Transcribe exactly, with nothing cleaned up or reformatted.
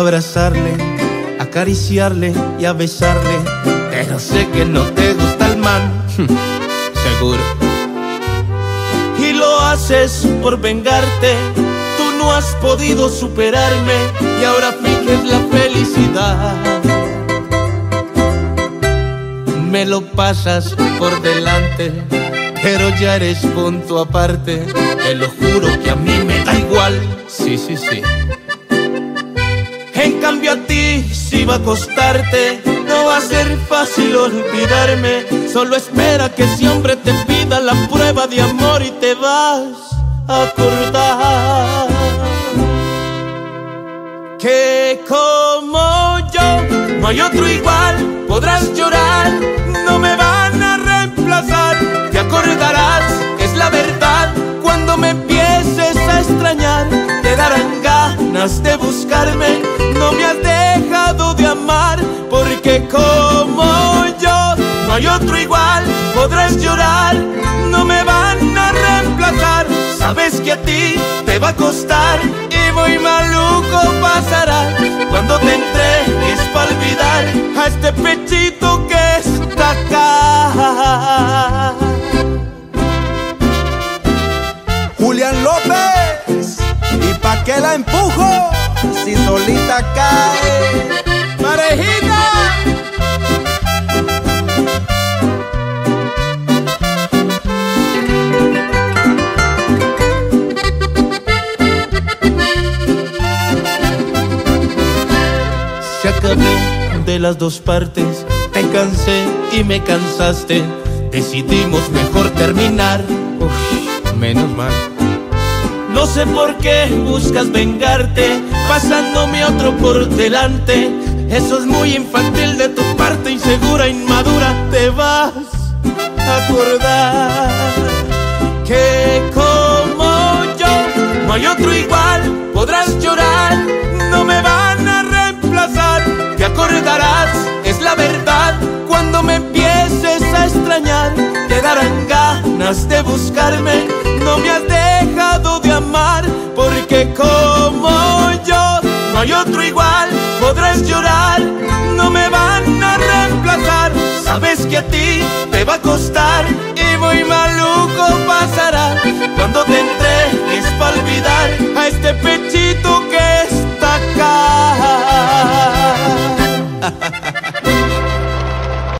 abrazarle, acariciarle y a besarle, pero sé que no te gusta el man. Seguro. Y lo haces por vengarte. Tú no has podido superarme y ahora finges la felicidad. Me lo pasas por delante, pero ya eres punto aparte. Te lo juro que a mí me da igual. Sí, sí, sí. En cambio a ti sí va a costarte. No va a ser fácil olvidarme. Solo espera que ese hombre te pida la prueba de amor y te vas a acordar que como yo no hay otro igual. Podrás llorar, no me van a reemplazar. Te acordarás, es la verdad, cuando me empieces a extrañar. Te darán ganas de buscarme. No me has dejado de amar, porque como yo no hay otro igual. Podrás llorar, no me van a reemplazar. Sabes que a ti te va a costar y muy maluco pasará cuando te entregues para olvidar a este pechito que está acá. Julián López, ¿y pa' qué la empujo si solita cae? ¡Parejita! Se acabó de las dos partes. Te cansé y me cansaste. Decidimos mejor terminar. Uf, menos mal. No sé por qué buscas vengarte, pasándome a otro por delante. Eso es muy infantil de tu parte, insegura, inmadura. Te vas a acordar que como yo no hay otro igual. Podrás llorar, no me van a reemplazar. Te acordarás, es la verdad, cuando me empieces a extrañar. Te darán ganas de buscarme. No me has dejado de amar, porque como yo no hay otro igual. Podrás llorar, no me van a reemplazar. Sabes que a ti te va a costar